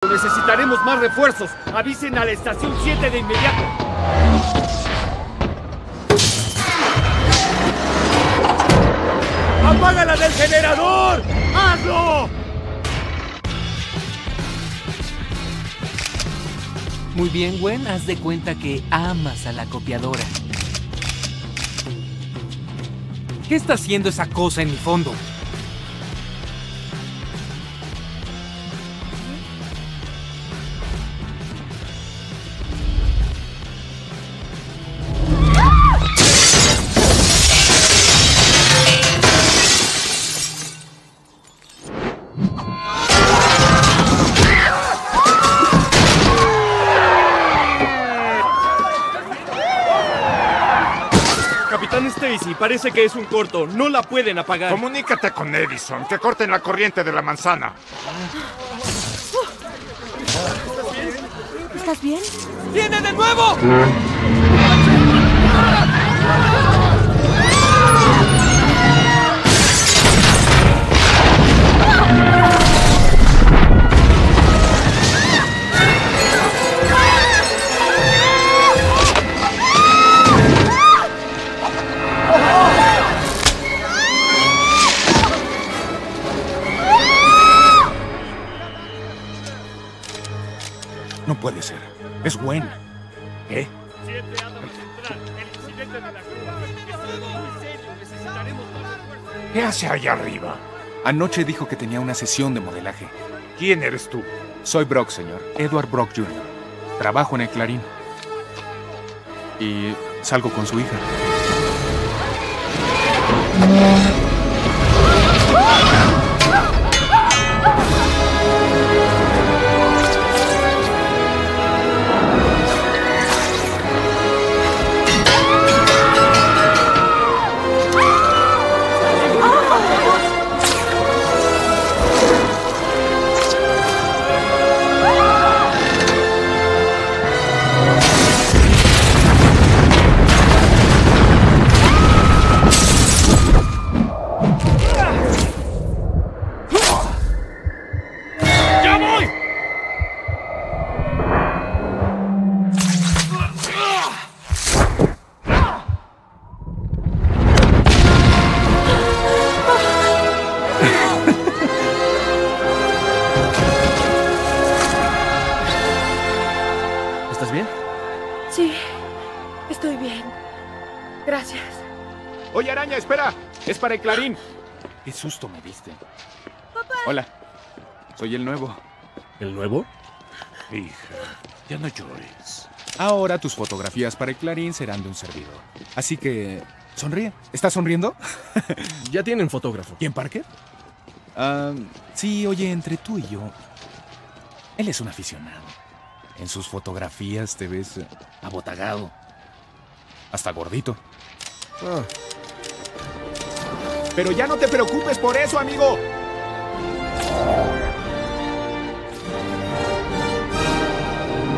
necesitaremos más refuerzos. Avisen a la estación 7 de inmediato. ¡Apágala del generador! ¡Hazlo! Muy bien, Gwen, haz de cuenta que amas a la copiadora. ¿Qué está haciendo esa cosa en mi fondo? Capitán Stacy, parece que es un corto. No la pueden apagar. Comunícate con Edison, que corten la corriente de la manzana. ¿Estás bien? ¡Viene de nuevo! No puede ser. Es Gwen. ¿Qué? 7 Adams Central. El incidente de la grúa. Es algo muy serio. Necesitaremos más refuerzos. ¿Qué hace allá arriba? Anoche dijo que tenía una sesión de modelaje. ¿Quién eres tú? Soy Brock, señor. Edward Brock Jr. Trabajo en el Clarín. Y salgo con su hija. ¿Estás bien? Sí, estoy bien. Gracias. Oye, araña, espera. Es para el Clarín. Qué susto me diste. Papá. Hola. Soy el nuevo. ¿El nuevo? Hija, ya no llores. Ahora tus fotografías para el Clarín serán de un servidor. Así que... sonríe. ¿Estás sonriendo? Ya tienen fotógrafo. ¿Quién, Parker? Sí, oye, entre tú y yo... Él es un aficionado. En sus fotografías te ves abotagado. Hasta gordito. Ah. Pero ya no te preocupes por eso, amigo.